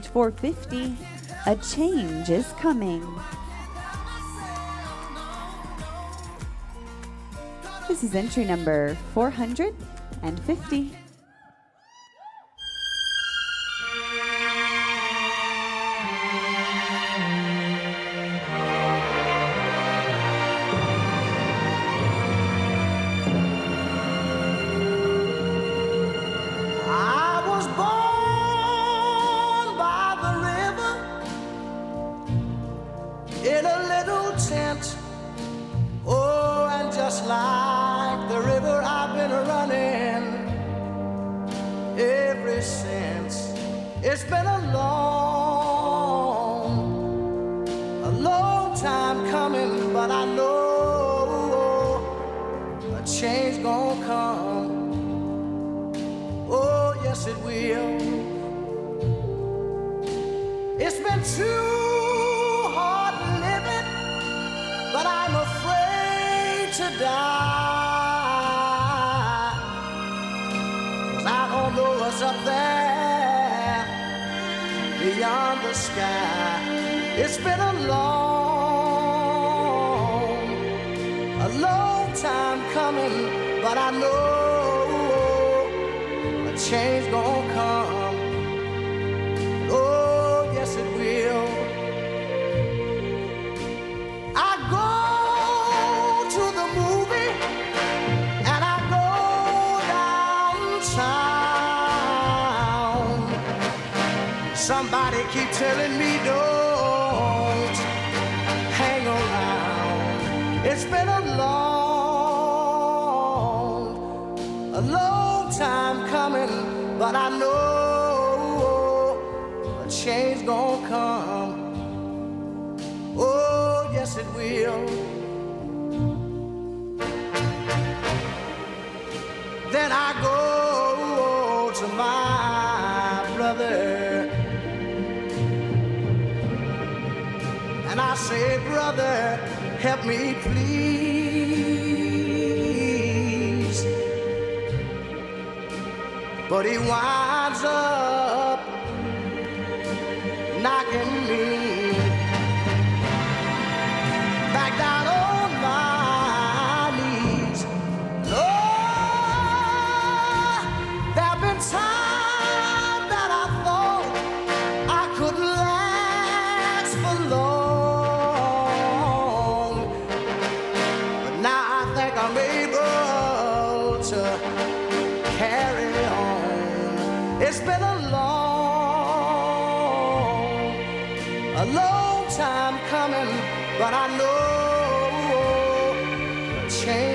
page 450, A Change is Coming. This is entry number 450. In a little tent, oh, and just like the river I've been running ever since. It's been a long time coming, but I know a change gonna come. Oh, yes it will. It's been too hard living, but I'm afraid to die. 'Cause I don't know what's up there beyond the sky. It's been a long time coming, but I know a change gonna come. Oh, yes it will. I go to the movie and I go downtown. Somebody keep telling me don't hang around. It's been a long time coming, but I know a change gonna come. Oh, yes it will. Then I go to my brother and I say, brother, help me please. But he winds up knocking me back down on my knees. Lord, there have been times that I thought I couldn't last for long, but now I think I'm able to carry on. It's been a long time coming, but I know a change